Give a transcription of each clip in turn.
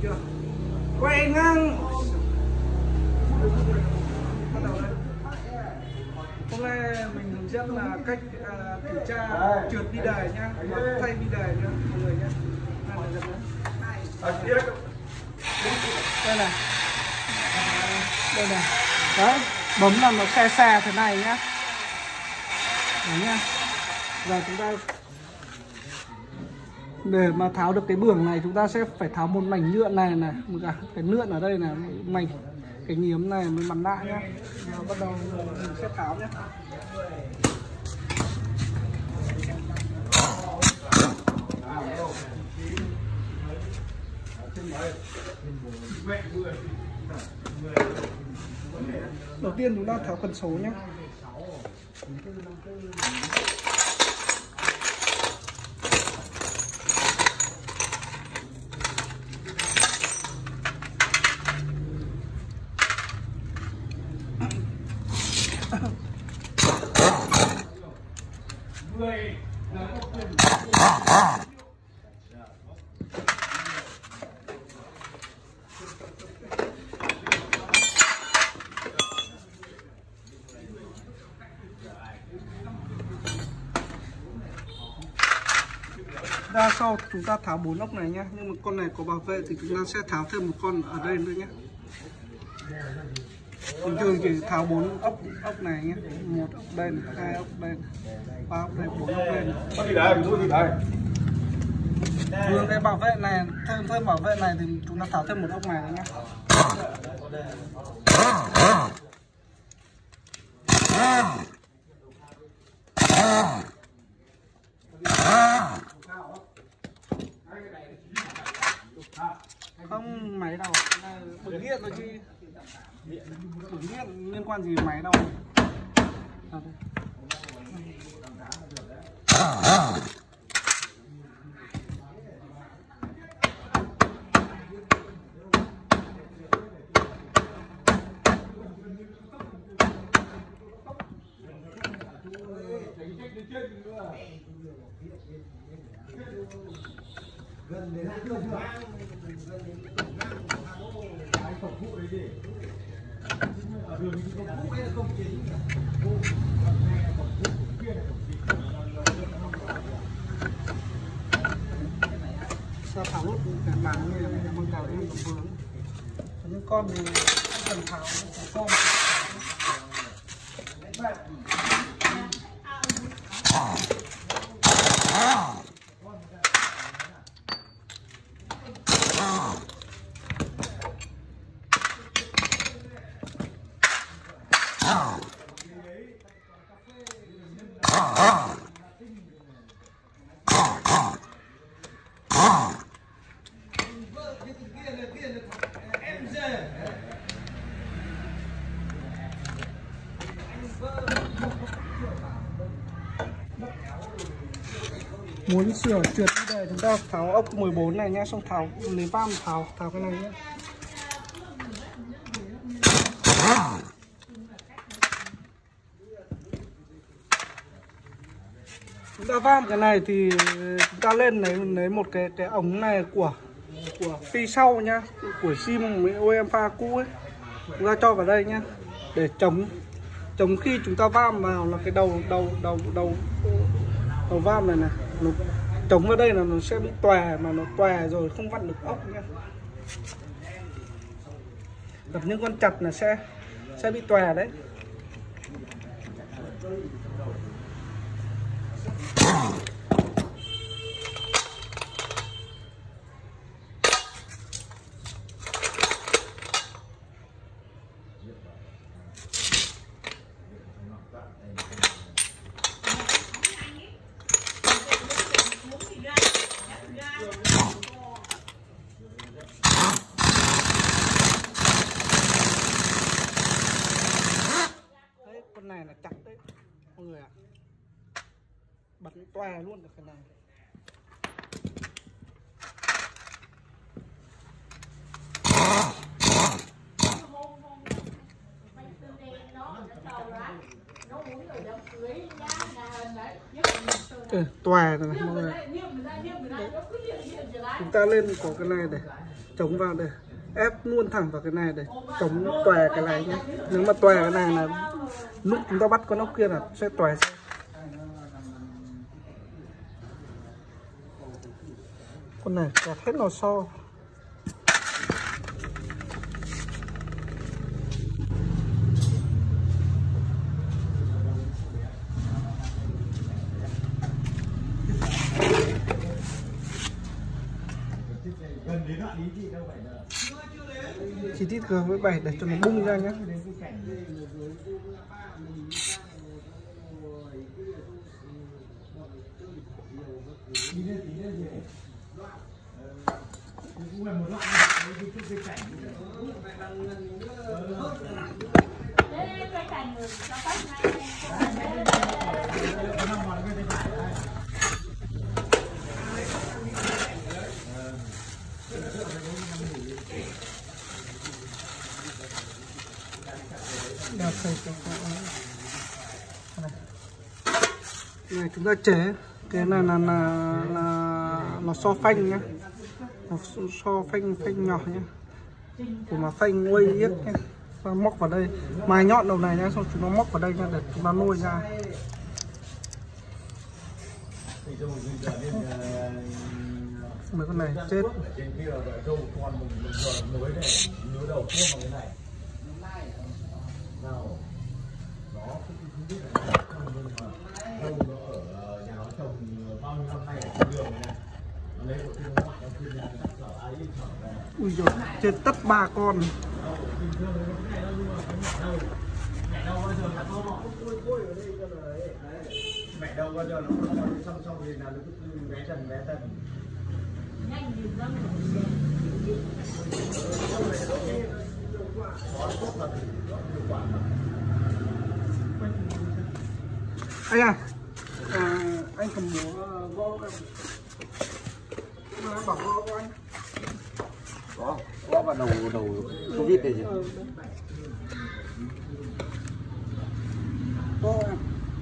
chưa? Quay ngang. Bắt đầu đây. Hôm nay mình hướng dẫn là cách kiểm tra trượt bi đề nhá, thay bi đề nhá mọi người nhá. Đây này. Đây này. Đấy, bấm là nó xe xe thế này nhá. Đấy nhá. Giờ chúng ta để mà tháo được cái bưởng này chúng ta sẽ phải tháo một mảnh nhựa này này, cái nhựa ở đây là mảnh cái nghiếm này mới bắn lại nhá. Nào, bắt đầu mình sẽ tháo nhé. Đầu tiên chúng ta tháo cần số nhé. Ra sau chúng ta tháo 4 ốc này nhé, nhưng mà con này có bảo vệ thì chúng ta sẽ tháo thêm một con ở đây nữa nhé. Bình thường chỉ tháo 4 ốc này nhé, 1 ốc đây, 2 ốc đây, 3 ốc đây, 4 ốc đây. Có gì đây? Có gì đây? Vừa cái bảo vệ này, thêm bảo vệ này thì chúng ta tháo thêm một ốc này nữa nhé. Không máy đâu, bực điện thôi chứ. Bực điện liên quan gì máy đâu. Gần đến đường ngang, gần đến đường ngang cái cổng phụ đấy gì? Ở đường thì cổng phụ hay là cổng chính? Cổng phụ kia là cổng chính. Sao tháo lốt cái màn này là bằng cào lên cổng vướng. Những con thì cần tháo con. Vậy. Muốn sửa trượt như đây chúng ta tháo ốc 14 này nhé, xong tháo lấy vam tháo cái này nhé. Chúng ta vam cái này thì chúng ta lên lấy một cái ống này của phi sau nhá, của sim với OEM pha cũ ấy, chúng ta cho vào đây nhá, để chống khi chúng ta vam vào là cái đầu vam này nó chống vào đây là nó sẽ bị tòe, mà nó tòe rồi không vặn được ốc nhá. Gặp những con chặt là sẽ bị tòe đấy. Con này là chặt đấy mọi người ạ, bật toe luôn được cái này. Toe này mọi người. Chúng ta lên có cái này này, chống vào để ép luôn thẳng vào cái này để chống tòe cái này nhé. Nếu mà tòe cái này là lúc chúng ta bắt con ốc kia là sẽ tòe. Con này kẹt hết lò xo. Chi tiết G với 7 để cho nó bung ra nhé. Này chúng ta chế cái này là nó so phanh nhá, nó so phanh nhỏ nhá, để mà phanh nguôi yếc nhá, và móc vào đây mài nhọn đầu này nhá, xong chúng nó móc vào đây nhá để chúng nó nuôi ra. Mấy con này chết. Ui dồi, chết tất 3 con. Mẹ đâu bao giờ nó xong thì là cứ bé dần Anh cầm búa gõ bảo gõ của anh. Gõ vào đầu có vít này chứ. Gõ em.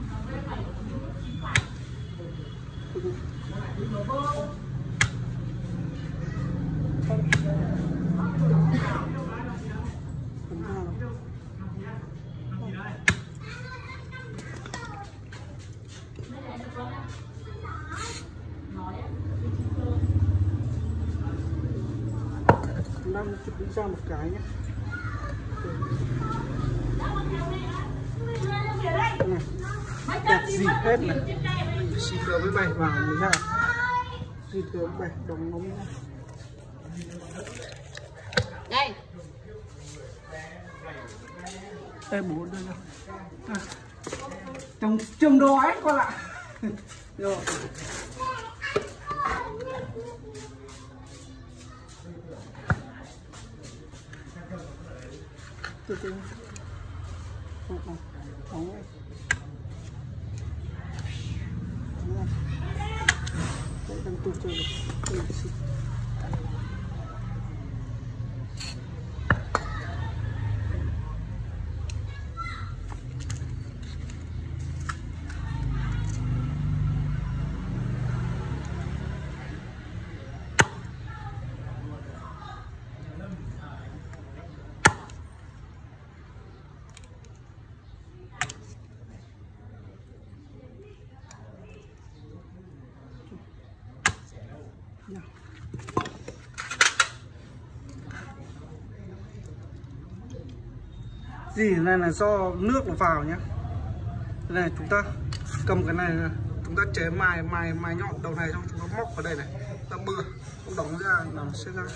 Đang chụp đi ra một cái nhé. Kẹt gì hết này. Xịt với 7 vào mới ra. Xịt với 7 đóng nóng. Đây. Đây bố đây nào. Trồng đồ ấy con ạ. Rồi. Từ từ. Phóng này. Đây đang tôi chơi được. Gì này là do nước nó vào nhá. Đây này chúng ta cầm cái này, chúng ta chế mài nhọn đầu này xong chúng ta móc vào đây này, ta bừa, không đóng ra là nó sẽ ra.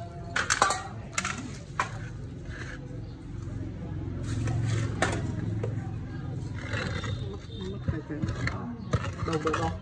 Mất cái đầu bờ đó.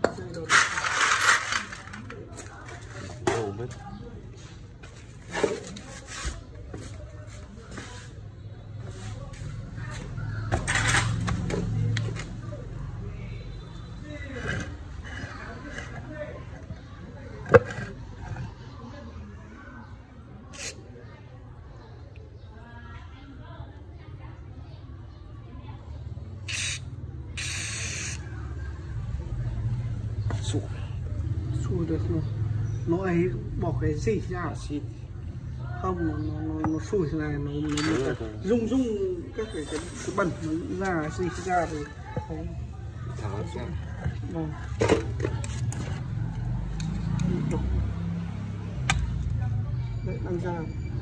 Xui được rồi. Nó ấy bỏ cái gì ra. không nó sủi thế này nó rung các cái bẩn nó ra gì ra thì tháo ra. Vâng. Đấy, đang ra.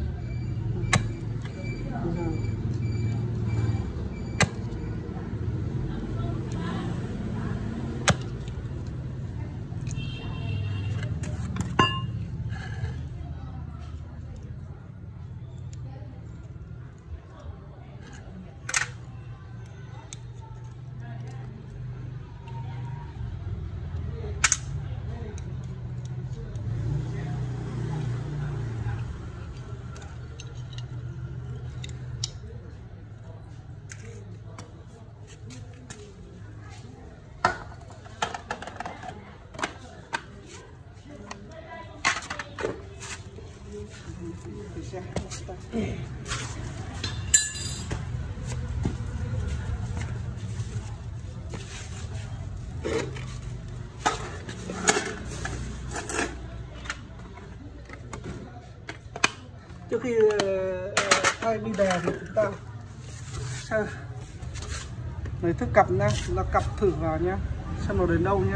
Trước khi thay bi đè thì chúng ta sẽ lấy thước cặp nhá, chúng ta cặp thử vào nhá, xem nó đến đâu nhá.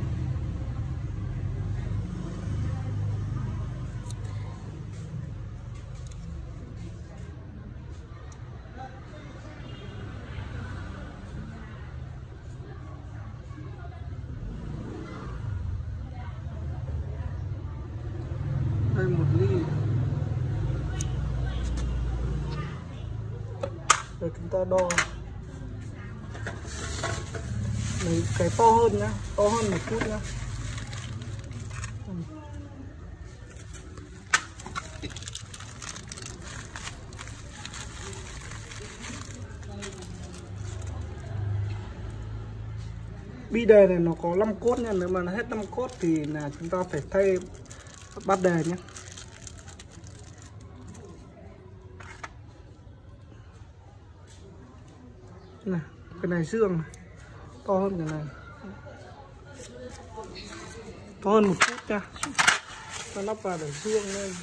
Đây 1 ly. Rồi chúng ta đo lấy cái to hơn nhá, to hơn một chút nhá. Bi đề này nó có 5 cốt nha, nếu mà nó hết 5 cốt thì là chúng ta phải thay bát đề nhé. Này, cái này xương này, to hơn cái này, to hơn một chút nha. Ta lắp vào để xương lên.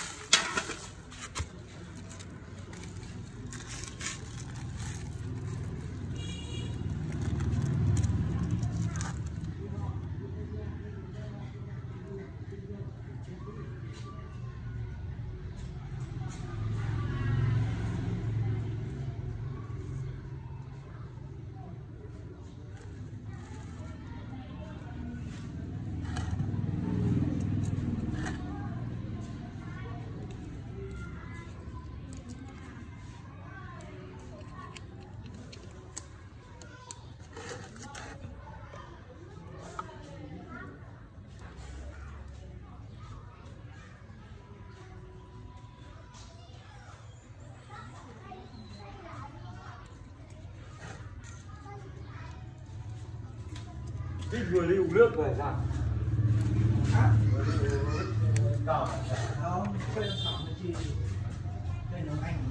Thích vừa đi uống nước về sao? Hả? Đâu? Không, đây nấu anh.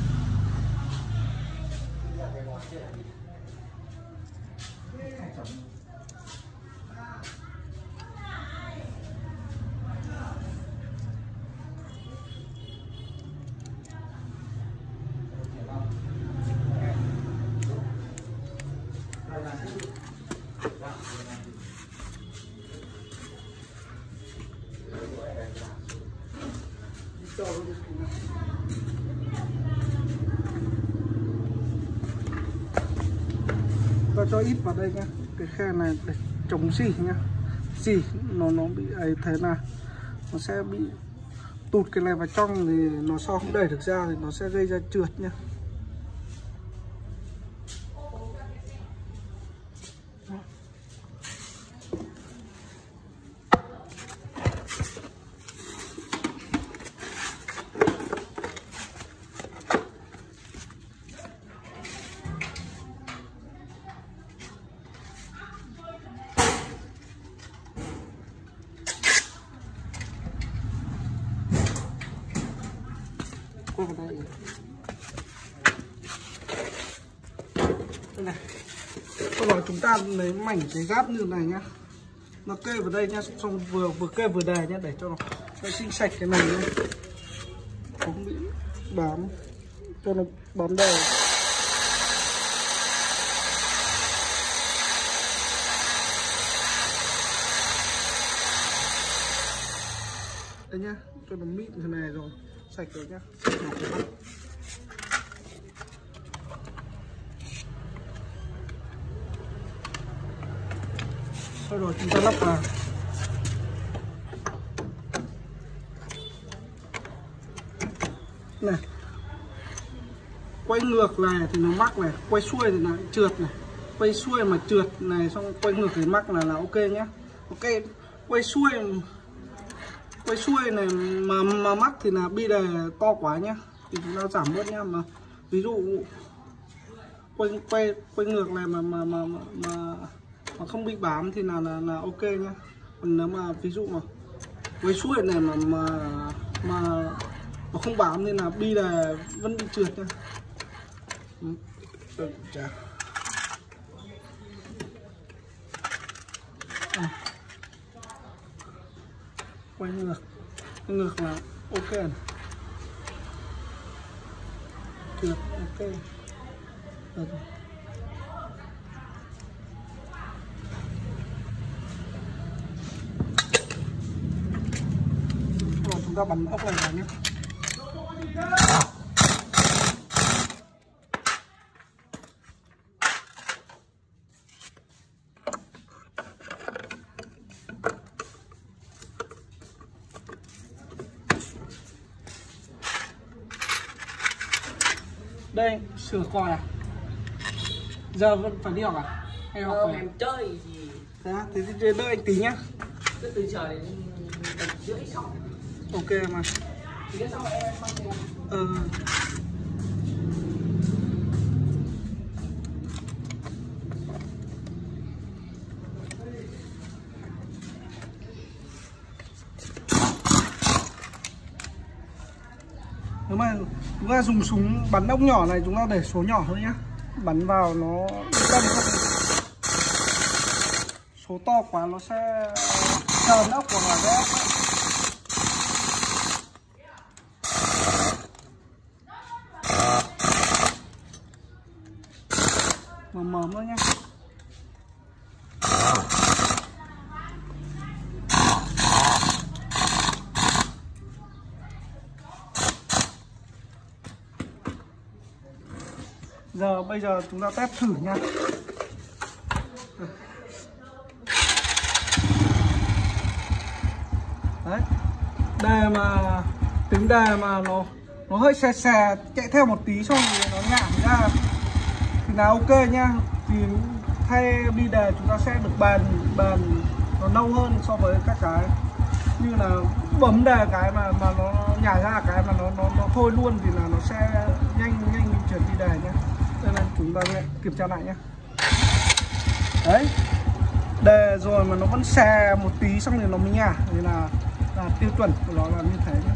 Ta cho ít vào đây nhá, cái khe này để chống xỉ nhá. Xỉ nó bị ấy, thế là nó sẽ bị tụt cái này vào trong thì nó so không đẩy được ra thì nó sẽ gây ra trượt nhá. Qua vào đây. Đây này. Sau đó chúng ta lấy mảnh giấy giáp như này nhá. Nó kê vào đây nhá, xong vừa kê vừa đè nhá để cho nó sinh sạch cái này nhá. không bị bám, cho nó bám đều. Đây nhá, cho nó mịn thế này rồi, sạch rồi nhá. Sau rồi chúng ta lắp vào. Này, quay ngược này thì nó mắc này, quay xuôi thì nó trượt này, quay xuôi mà trượt này, xong quay ngược thì mắc là ok nhá. Ok, quay xuôi này mà mắc thì là bi đề to quá nhá, thì chúng ta giảm bớt nhá. Mà ví dụ quay ngược này mà không bị bám thì là ok nhá. Còn nếu mà ví dụ mà quay xuôi này mà không bám nên là bi đề vẫn bị trượt nha. Quay ngược là ok này. Trượt ok. Rồi. Rồi chúng ta bắn ốc này vào nhé. Đây, sửa còi à? Giờ vẫn phải đi học à? Hay học phải... em chơi gì? Thế á? Thế thì đợi anh tí nhá. Cứ từ trời đến 1:30 xong. Ok mà. Thì xong rồi em mang tiền. Nếu mà chúng ta dùng súng bắn ốc nhỏ này, chúng ta để số nhỏ thôi nhá. Bắn vào nó đâm không. Số to quá nó sẽ trờn ốc hoặc là cái ốc ấy. Mờ thôi nhá. Bây giờ chúng ta test thử nha. Đấy, đề mà tính đề mà nó hơi xè chạy theo một tí xong rồi nó nhảm ra thì là ok nhá. Thì thay bi đề chúng ta sẽ được bền nó lâu hơn so với các cái như là bấm đề cái mà nó nhả ra cái mà nó thôi luôn thì là nó sẽ nhanh chuyển bi đề nhá. Đây là chúng ta kiểm tra lại nhé. Đấy, đề rồi mà nó vẫn xè một tí xong rồi nó mới nhả thì là tiêu chuẩn của nó là như thế nhé.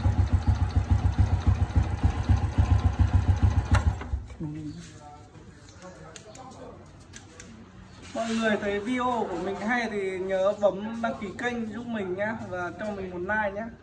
Mọi người thấy video của mình hay thì nhớ bấm đăng ký kênh giúp mình nhé và cho mình một like nhé.